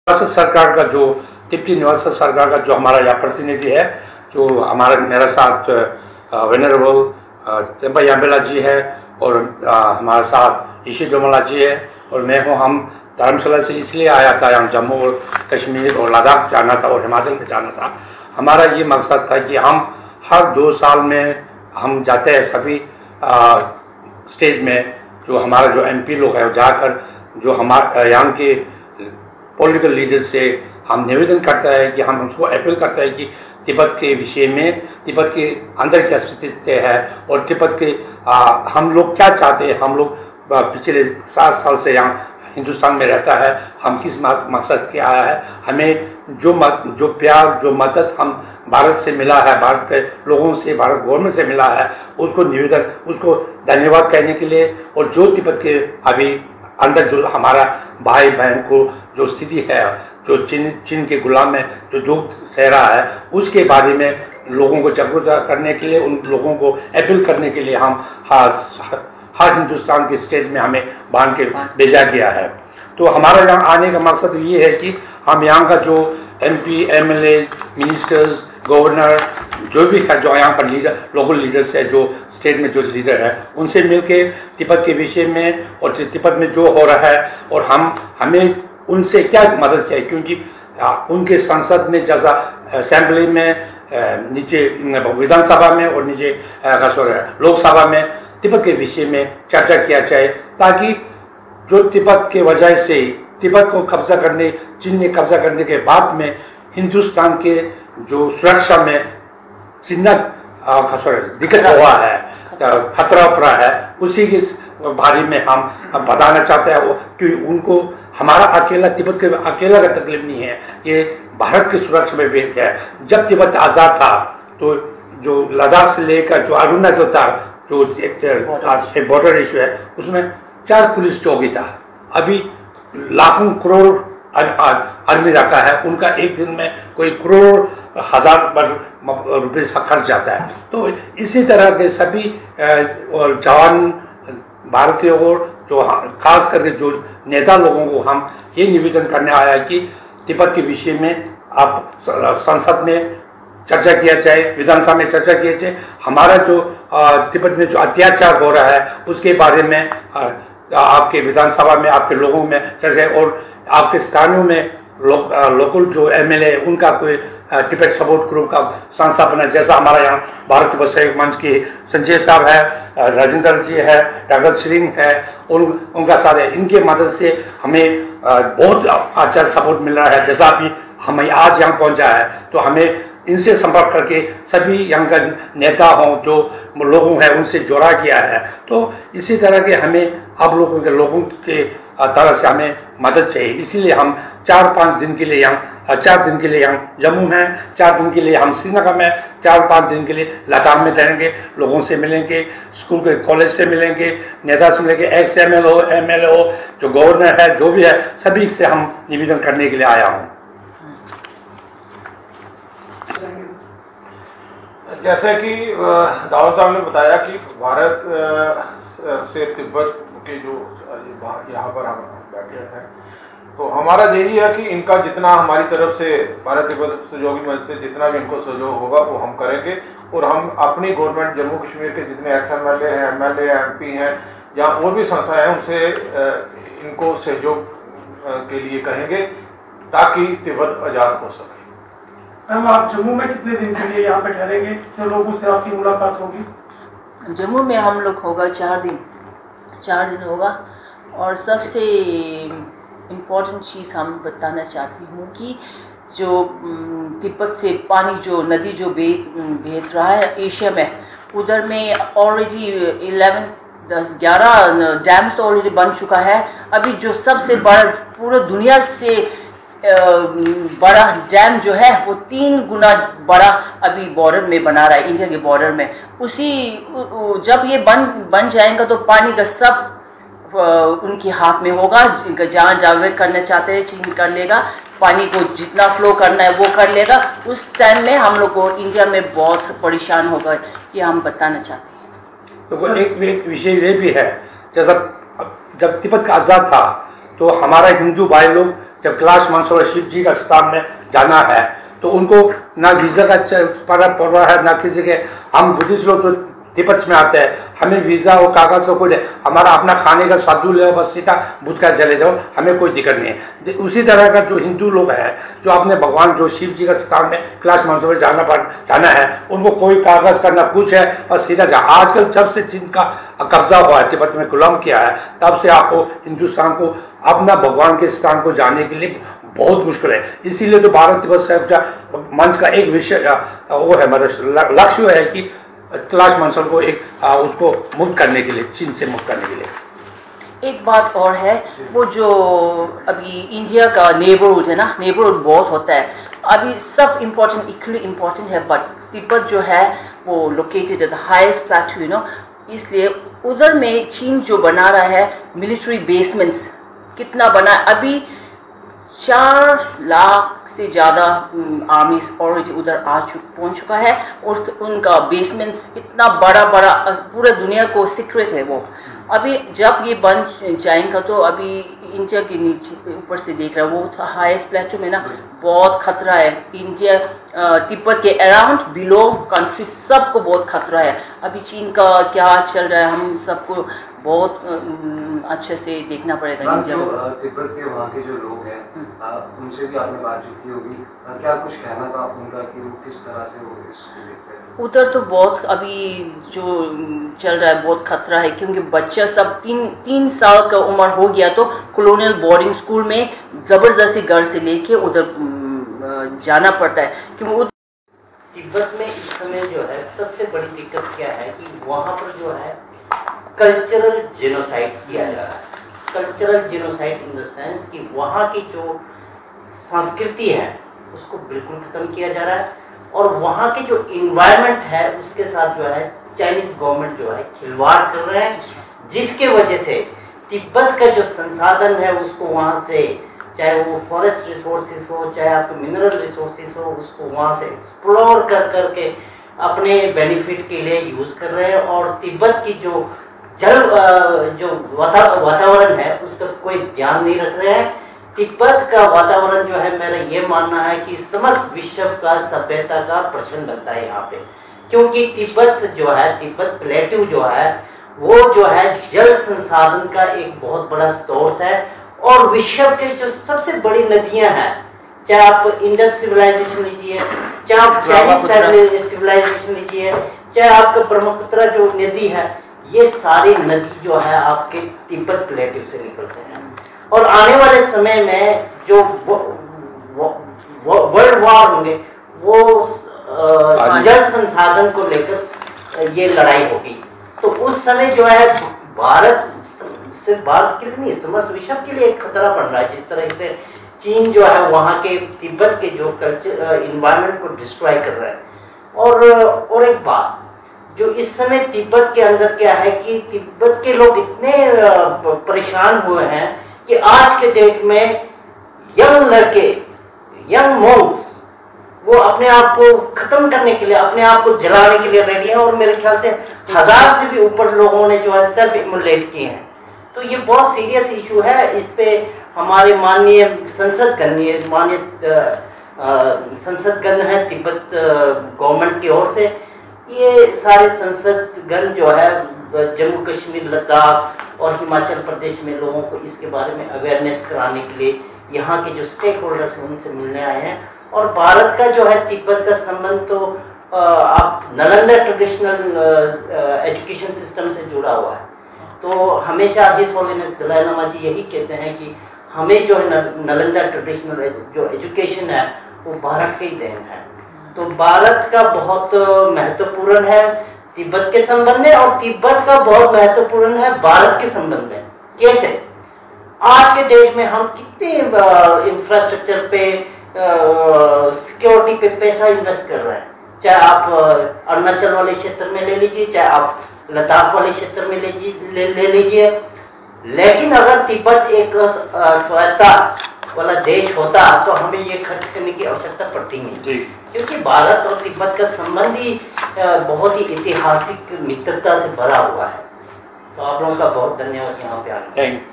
निवास सरकार का जो डिप्टी निवास सरकार का जो हमारा यहाँ प्रतिनिधि है, जो हमारा मेरे साथ वेनरेबल तेम्पा याम्बेला जी है और हमारे साथ ईशी डोमला जी है और मैं हूँ। हम धर्मशाला से इसलिए आया था, यहाँ जम्मू और कश्मीर और लद्दाख जाना था और हिमाचल में जाना था। हमारा ये मकसद था कि हम हर 2 साल में हम जाते हैं सभी स्टेट में, जो हमारा जो एमपी लोग है जाकर जो हमारे यहाँ के पॉलिटिकल लीडर से हम निवेदन करता है कि हम उसको अपील करता है कि तिब्बत के विषय में, तिब्बत के अंदर क्या स्थिति है और तिब्बत के हम लोग क्या चाहते हैं। हम लोग पिछले 7 साल से यहाँ हिंदुस्तान में रहता है, हम किस मकसद के आया है, हमें जो प्यार जो मदद हम भारत से मिला है, भारत के लोगों से, भारत गवर्नमेंट से मिला है, उसको निवेदन, उसको धन्यवाद कहने के लिए, और जो तिब्बत के अभी अंदर जो हमारा भाई बहन को जो स्थिति है, जो चीन के गुलाम में जो दुख सह रहा है, उसके बारे में लोगों को जागरूक करने के लिए, उन लोगों को अपील करने के लिए हम हर हिंदुस्तान के स्टेट में हमें बांध के भेजा गया है। तो हमारा यहाँ आने का मकसद ये है कि हम यहाँ का जो एमपी, एमएलए, मिनिस्टर्स, गवर्नर जो भी है, जो यहाँ पर लीडर, लोकल लीडर्स है, जो स्टेट में जो लीडर है, उनसे मिलके तिब्बत के विषय में और तिब्बत में जो हो रहा है और हमें उनसे क्या मदद चाहिए, क्योंकि उनके संसद में जैसा असेंबली में, नीचे विधानसभा में और नीचे लोकसभा में तिब्बत के विषय में चर्चा किया जाए, ताकि जो तिब्बत के वजह से तिब्बत को कब्जा करने, चीन ने कब्जा करने के बाद में हिंदुस्तान के जो सुरक्षा में कितना दिक्कत हुआ है, खतरा पड़ा है, उसी के बारे में हम बताना चाहते हैं कि उनको हमारा अकेला, तिब्बत के अकेला का तकलीफ नहीं है, ये भारत की सुरक्षा में भी है। जब तिब्बत आज़ाद था तो जो लद्दाख से लेकर जो अरुणाचल था, जो एक बॉर्डर इशू है, उसमें 4 पुलिस चौकी था। अभी लाखों करोड़ आदमी रखा है, उनका एक दिन में कोई करोड़ हजार रुपये खर्च जाता है। तो इसी तरह के सभी जवान भारतीयों को, जो खास करके जो नेता लोगों को हम ये निवेदन करने आया कि तिब्बत के विषय में आप संसद में चर्चा किया जाए, विधानसभा में चर्चा किया जाए। हमारा जो तिब्बत में जो अत्याचार हो रहा है उसके बारे में आपके विधानसभा में, आपके लोगों में चर्चा, और आपके स्थानों में लोकल जो एमएलए, उनका कोई तिब्बत सपोर्ट ग्रुप का संस्था बना, जैसा हमारा यहाँ भारत तिब्बत सहयोग मंच के संजय साहब है, राजेंद्र जी है, डॉक्टर सिंह है, उनका साथ है। इनके मदद से हमें बहुत अच्छा सपोर्ट मिल रहा है। जैसा अभी हमें आज यहाँ पहुँचा है, तो हमें इनसे संपर्क करके सभी यहाँ का नेता हों, जो लोगों हैं, उनसे जोड़ा किया है। तो इसी तरह के हमें आप लोगों के तरफ से हमें मदद चाहिए। इसीलिए हम 4-5 दिन के लिए यहाँ, 4 दिन के लिए यहाँ जम्मू में, 4 दिन के लिए हम श्रीनगर में, 4-5 दिन के लिए लद्दाख में रहेंगे, लोगों से मिलेंगे, स्कूल के कॉलेज से मिलेंगे, नेता से मिलेंगे, एक्स एमएलए हो, जो गवर्नर है, जो भी है, सभी से हम निवेदन करने के लिए आया हूँ। जैसे कि दाऊद साहब ने बताया कि भारत से तिब्बत के जो यहाँ पर हम बैठे हैं, तो हमारा यही है कि इनका जितना हमारी तरफ से, भारत तिब्बत सहयोगी मंच से जितना भी इनको सहयोग होगा वो हम करेंगे, और हम अपनी गवर्नमेंट जम्मू कश्मीर के जितने एक्स एमएलए हैं, एमएलए, एमपी हैं या और भी संस्थाएं हैं, उनसे इनको सहयोग के लिए कहेंगे ताकि तिब्बत आज़ाद हो सके। मैम, आप जम्मू में कितने दिन के लिए यहाँ पे ठहरेंगे, जो लोगों से आपकी मुलाकात होगी? जम्मू में हम लोग होगा 4 दिन होगा। और सबसे इम्पोर्टेंट चीज़ हम बताना चाहती हूँ कि जो तिब्बत से पानी, जो नदी जो बह रहा है एशिया में, उधर में ऑलरेडी 11 डैम्स तो ऑलरेडी बन चुका है। अभी जो सबसे बड़ा पूरा दुनिया से बड़ा डैम जो है वो 3 गुना बड़ा अभी बॉर्डर में बना रहा है, इंडिया के बॉर्डर में। जब ये बन जाएगा तो पानी का सब उनके हाथ में होगा। जहाँ जावेद करना चाहते हैं चीन कर लेगा, पानी को जितना फ्लो करना है वो कर लेगा। उस टाइम में हम लोग को इंडिया में बहुत परेशान होगा, ये हम बताना चाहते हैं। तो एक विषय ये भी है, जैसा जब तिब्बत का आज़ाद था तो हमारा हिंदू भाई लोग जब कैलाश मानसरोवर शिव जी का स्थान में जाना है तो उनको ना वीज़ा का फर्क पड़ रहा है, ना किसी के। हम बुद्धिस्ट लोग जो तिब्बत में आते हैं, हमें वीज़ा और कागज़ का कोई, हमारा अपना खाने का स्वादु ले, बस सीधा बुद्ध का चले जाओ, हमें कोई दिक्कत नहीं है। उसी तरह का जो हिंदू लोग हैं, जो अपने भगवान जो शिव जी का स्थान में कैलाश मानसरोवर जाना है, उनको कोई कागज़ का ना कुछ है, बस सीधा जा। आजकल जब से चीन का कब्जा हुआ है, तिब्बत में गुलाम किया है, तब से आपको हिंदुस्तान को अपना भगवान के स्थान को जाने के लिए बहुत मुश्किल है। इसीलिए तो भारत तिब्बत साहिब मंच का एक विषय वो है, मतलब लक्ष्य है कि कैलाश मानसरोवर को एक उसको मुक्त करने के लिए, चीन से मुक्त करने के लिए। एक बात और है, वो जो अभी इंडिया का नेबरहुड है ना, नेबरहुड बहुत होता है, अभी सब इम्पोर्टेंट इक्वली इम्पोर्टेंट है, बट तिब्बत जो है वो located at the highest plateau, you know, इसलिए उधर में चीन जो बना रहा है मिलिट्री बेसमेंट्स, कितना बना अभी 4 लाख से ज़्यादा आर्मीज ऑलरेडी उधर पहुंच चुका है, और उनका बेसमेंट्स इतना बड़ा बड़ा, पूरे दुनिया को सीक्रेट है वो। अभी जब ये बन जाएगा तो अभी इंडिया के नीचे ऊपर से देख रहा है, वो हाईएस्ट प्लेटू में ना बहुत खतरा है। इंडिया तिब्बत के अराउंड बिलो कंट्री सबको बहुत खतरा है। अभी चीन का क्या चल रहा है हम सबको बहुत अच्छे से देखना पड़ेगा। इंडिया में तिब्बत के वहाँ के जो लोग हैं, उनसे भी आपने बातचीत की होगी, क्या कुछ कहना था उनका कि वो किस तरह से वो इसको देखते हैं? उधर तो बहुत अभी जो चल रहा है बहुत खतरा है, क्योंकि बच्चा सब 3 साल का उम्र हो गया तो कॉलोनियल बोर्डिंग स्कूल में जबरदस्ती घर से लेके उधर जाना पड़ता है, क्योंकि तिब्बत में इस समय जो है सबसे बड़ी दिक्कत क्या है कि वहाँ पर जो है कल्चरल जेनोसाइड किया जा रहा है। Cultural genocide in the sense कि वहाँ की जो संस्कृति है उसको बिल्कुल खत्म किया जा रहा है, और वहाँ की जो इन्वायरमेंट है उसके साथ जो है चाइनीज गवर्नमेंट जो है खिलवाड़ कर रहे हैं, जिसके वजह से तिब्बत का जो संसाधन है उसको वहाँ से, चाहे वो फॉरेस्ट रिसोर्सेज हो, चाहे आपके मिनरल रिसोर्सेज हो, उसको वहाँ से एक्सप्लोर कर करके अपने बेनिफिट के लिए यूज कर रहे हैं, और तिब्बत की जो जो वातावरण है उसका कोई ध्यान नहीं रख रहे हैं। तिब्बत का वातावरण जो है, मेरा ये मानना है कि समस्त विश्व का सभ्यता का प्रश्न बनता है यहाँ पे, क्योंकि तिब्बत जो है, तिब्बत प्लेटू जो है वो जो है जल संसाधन का एक बहुत बड़ा स्रोत है, और विश्व के जो सबसे बड़ी नदियां हैं, चाहे आप इंडस सिविलाइजेशन लीजिए, चाहे आप चाइनीज सिविलाइजेशन लीजिए, चाहे आपका ब्रह्मपुत्र जो नदी है, ये सारी नदी जो है आपके तिब्बत प्लेटू से निकलते हैं। और आने वाले समय में जो वर्ल्ड वॉर होंगे वो जल संसाधन को लेकर ये लड़ाई होगी, तो उस समय जो है भारत, सिर्फ भारत के लिए नहीं समस्त विश्व के लिए एक खतरा पड़ रहा है। जिस तरह से चीन जो है वहाँ के तिब्बत के जो कल्चर इन्वायरमेंट को डिस्ट्रॉय कर रहा है। और एक बात जो इस समय तिब्बत के अंदर क्या है कि तिब्बत के लोग इतने परेशान हुए हैं कि आज के डेट में यंग लड़के, यंग मोंक्स, वो अपने आप को खत्म करने के लिए, अपने आप को जलाने के लिए रेडी हैं, और मेरे ख्याल से 1000 से भी ऊपर लोगों ने जो है सेल्फ इमोलेट किए हैं। तो ये बहुत सीरियस इशू है। इस पे हमारे माननीय संसदगण है तिब्बत गवर्नमेंट की ओर से, ये सारे संसदगण जो है जम्मू कश्मीर, लद्दाख और हिमाचल प्रदेश में लोगों को इसके बारे में अवेयरनेस कराने के लिए यहाँ के जो स्टेक होल्डर्स हैं उनसे मिलने आए हैं। और भारत का जो है तिब्बत का संबंध तो आप नालंदा ट्रेडिशनल एजुकेशन सिस्टम से जुड़ा हुआ है। तो हमेशा His Holiness Dalai Lama ji यही कहते हैं कि हमें जो है नालंदा ट्रेडिशनल जो एजुकेशन है वो भारत के ही देन है। तो भारत का बहुत महत्वपूर्ण है तिब्बत के संबंध में, और तिब्बत का बहुत महत्वपूर्ण है भारत के संबंध में। कैसे? आज के डेट में हम कितने इंफ्रास्ट्रक्चर पे, सिक्योरिटी पे पैसा इन्वेस्ट कर रहे हैं, चाहे आप अरुणाचल वाले क्षेत्र में ले लीजिए, चाहे आप लद्दाख वाले क्षेत्र में ले लीजिए। लेकिन अगर तिब्बत एक स्वायत्ता वाला देश होता तो हमें ये खर्च करने की आवश्यकता पड़ती नहीं, क्योंकि भारत और तिब्बत का संबंध ही बहुत ही ऐतिहासिक मित्रता से भरा हुआ है। तो आप लोगों का बहुत धन्यवाद यहाँ पे आने।